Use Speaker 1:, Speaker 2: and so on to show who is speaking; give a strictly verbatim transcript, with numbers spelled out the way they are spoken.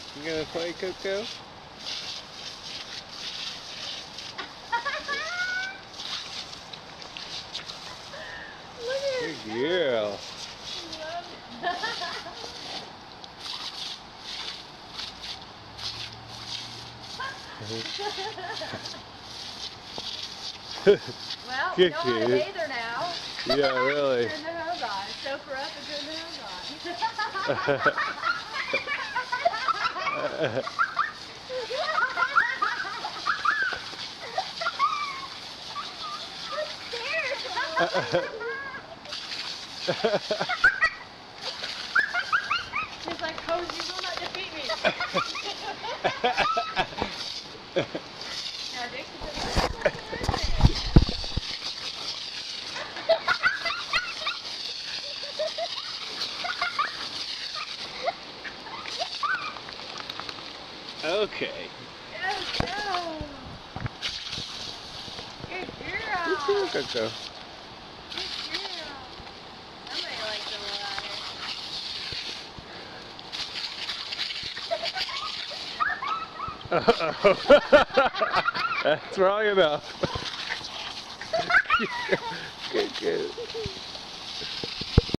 Speaker 1: You gonna play, Coco? Good girl.
Speaker 2: Well, we
Speaker 1: Good
Speaker 2: know how to
Speaker 1: kid.
Speaker 2: bathe her now.
Speaker 1: Yeah, really.
Speaker 2: Turn the hose on. Soak her up and turn the hose on. She's like, hose, you will not defeat me. Now, Dixie says,
Speaker 1: Okay.
Speaker 2: Yes, go. Good girl.
Speaker 1: Good girl, Coco.
Speaker 2: Good girl. Somebody likes the
Speaker 1: Uh-oh. That's wrong enough. Good, good.